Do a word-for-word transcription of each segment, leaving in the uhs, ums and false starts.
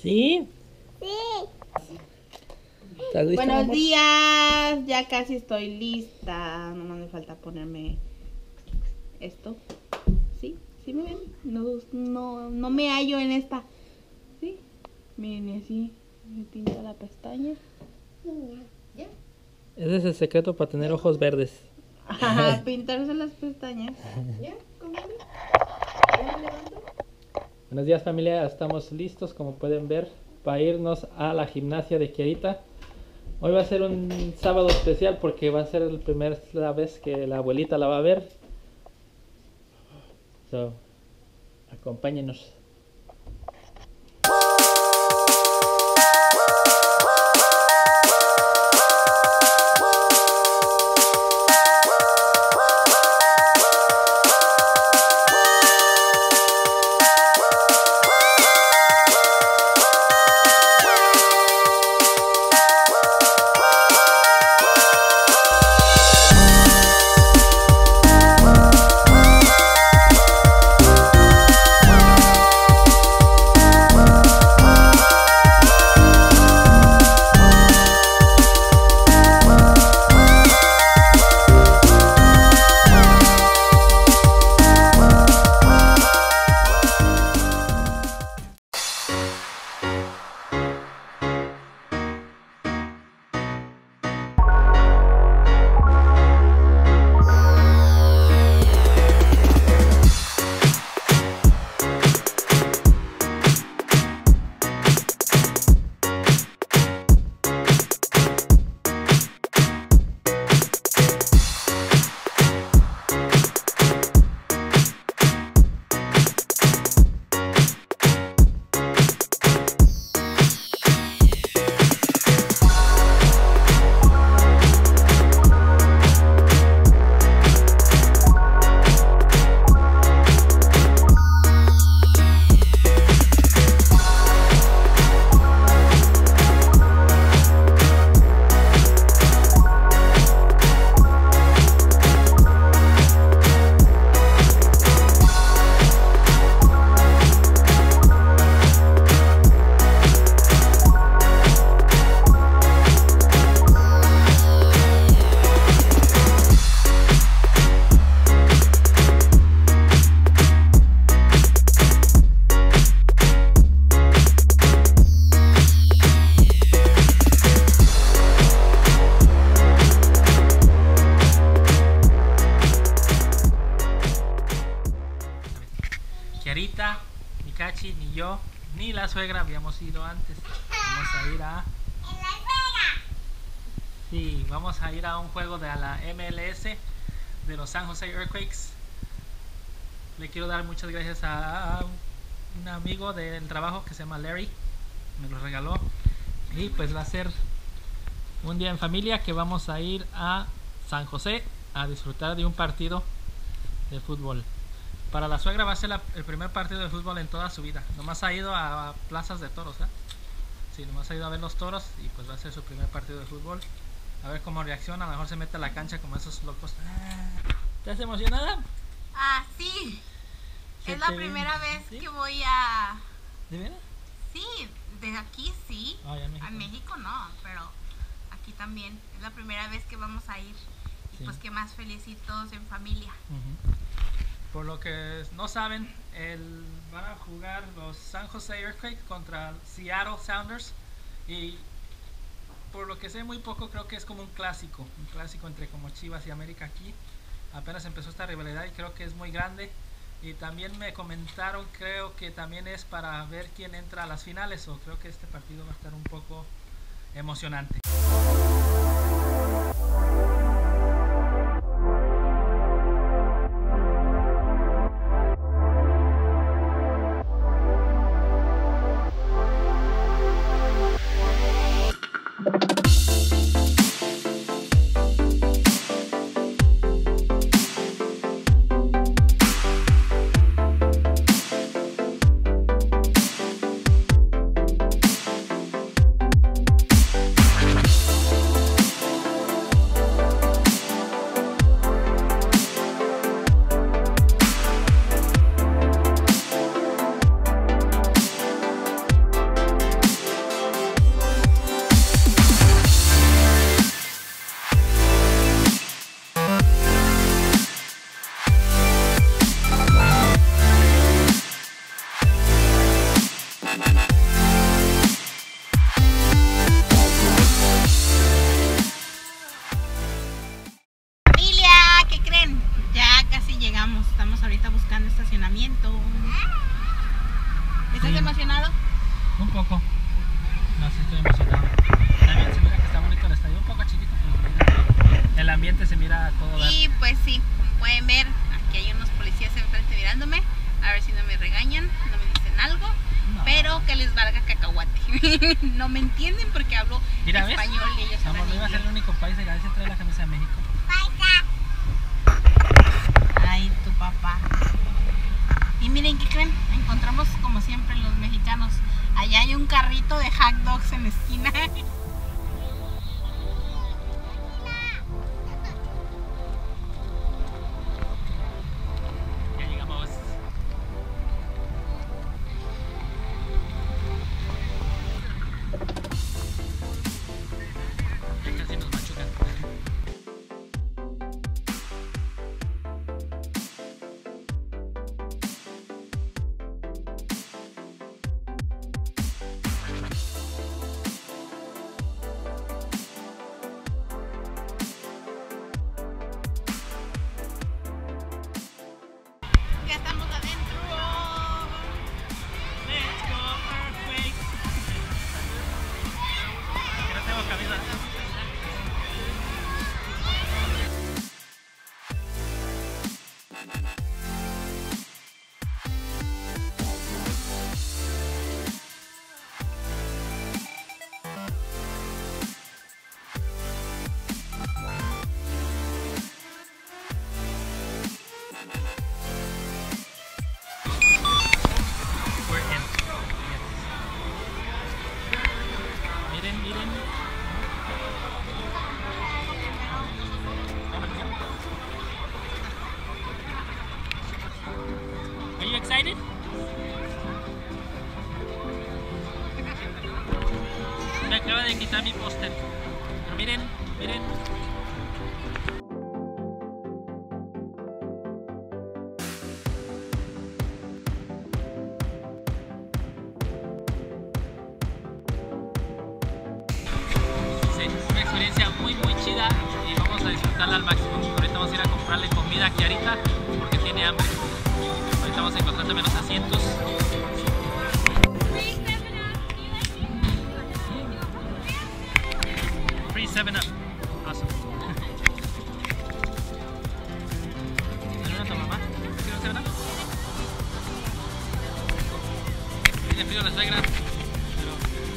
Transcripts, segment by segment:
¿Sí? Sí. ¿Estás lista, Buenos amor? días, ya casi estoy lista. Nomás me falta ponerme esto. ¿Sí? ¿Sí me ven? No, no, no me hallo en esta. ¿Sí? Miren, y así me pinta la pestaña. ¿Ya? Ese es el secreto para tener ojos verdes. Ajá, pintarse las pestañas. ¿Ya? ¿Cómo ves? ¿Ya me levanto? Buenos días, familia, estamos listos, como pueden ver, para irnos a la gimnasia de Kiarita. Hoy va a ser un sábado especial porque va a ser la primera vez que la abuelita la va a ver. So, acompáñenos. Kiarita, ni Cachi, ni yo, ni la suegra habíamos ido antes. Vamos a ir a... Sí, vamos a ir a un juego de la M L S de los San Jose Earthquakes. Le quiero dar muchas gracias a un amigo del trabajo que se llama Larry. Me lo regaló. Y pues va a ser un día en familia que vamos a ir a San José a disfrutar de un partido de fútbol. Para la suegra va a ser la, el primer partido de fútbol en toda su vida. Nomás ha ido a, a plazas de toros, ¿eh? Sí, nomás ha ido a ver los toros y pues va a ser su primer partido de fútbol. A ver cómo reacciona, a lo mejor se mete a la cancha como esos locos. ¿Estás emocionada? Ah, sí. ¿Se Es la te primera ve? vez ¿Sí? que voy a... ¿De veras? Sí, de aquí sí. Ah, ya en México. A México no, pero aquí también. Es la primera vez que vamos a ir. Y Sí. pues que más felicitos en familia. Uh-huh. Por lo que no saben, el, van a jugar los San Jose Earthquakes contra Seattle Sounders. Y por lo que sé muy poco, creo que es como un clásico. Un clásico entre como Chivas y América aquí. Apenas empezó esta rivalidad y creo que es muy grande. Y también me comentaron, creo que también es para ver quién entra a las finales. O creo que este partido va a estar un poco emocionante. ahorita buscando estacionamiento. ¿Estás Sí. emocionado? Un poco. No, sí estoy emocionado. También se mira que está bonito el estadio, un poco chiquito, pero se mira que el ambiente se mira a todo dar. Y pues sí, como pueden ver, aquí hay unos policías enfrente mirándome. A ver si no me regañan, no me dicen algo. No. Pero que les valga cacahuate. No me entienden porque hablo Mira, ¿ves? español y ellos Vamos, hablan no iba a ser el inglés. único país, a ver si trae la camisa de México. Ay, tu papá. Y miren, ¿qué creen? Encontramos como siempre los mexicanos. Allá hay un carrito de hot dogs en la esquina. Ya llegamos. Ya casi nos machucan. Ya estamos adentro. Let's go, perfect. Que no tengo camisa. We're in. Yes. Miren, miren. Are you excited? Me acaba de quitar mi póster. Pero miren, miren. Sí, una experiencia muy muy chida y vamos a disfrutarla al máximo. Ahorita vamos a ir a comprarle comida a Kiarita porque tiene hambre. Ahorita vamos a encontrar también los asientos. Free seven up. Awesome. ¿Saluda a tu mamá? ¿Quieres un seven up? Tiene frío la suegra. Pero...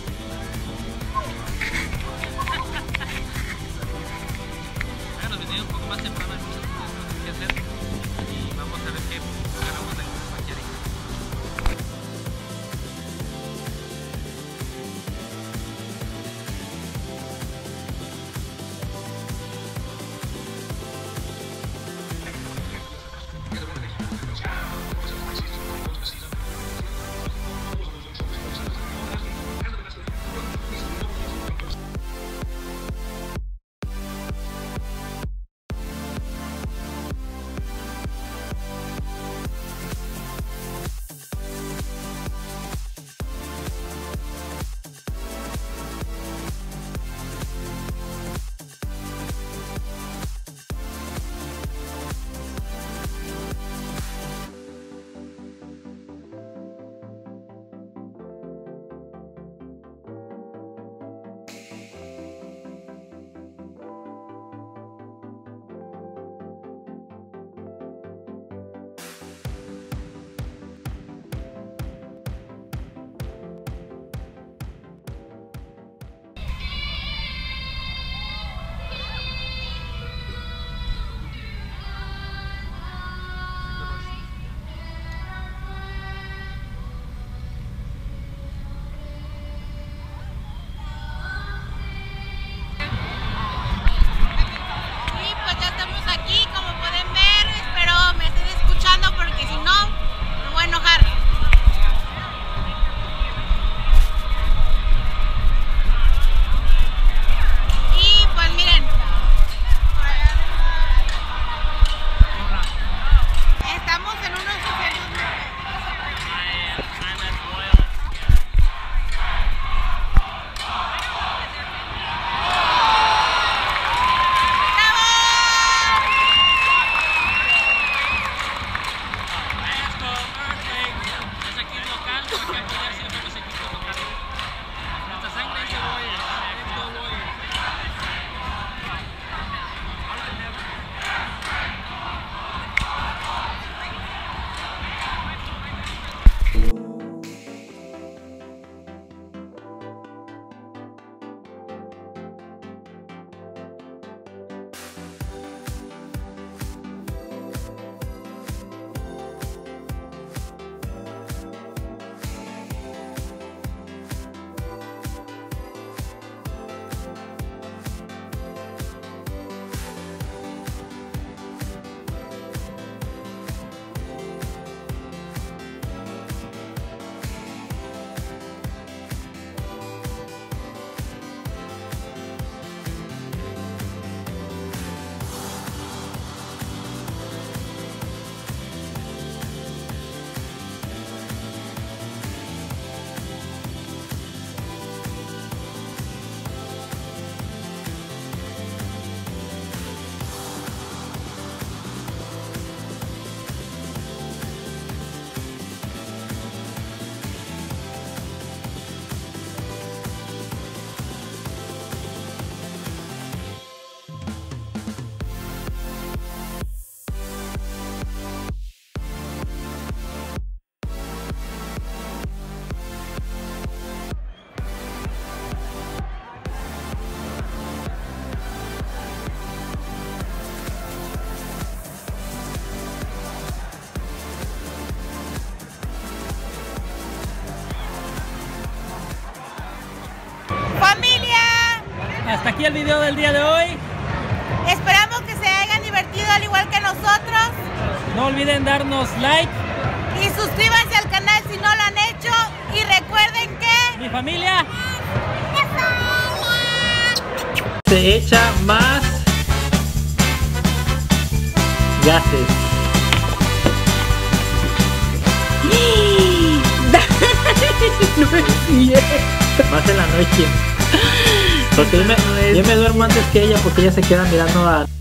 Háganos venir un poco más temprano, hay muchas cosas que hacer y vamos a ver qué agarramos de cualquier. hasta aquí el video del día de hoy. Esperamos que se hayan divertido al igual que nosotros. No olviden darnos like. Y suscríbanse al canal si no lo han hecho. Y recuerden que... Mi familia se echa más gases. No es cierto. Más en la noche. Porque yo me, yo me duermo antes que ella porque ella se queda mirando a...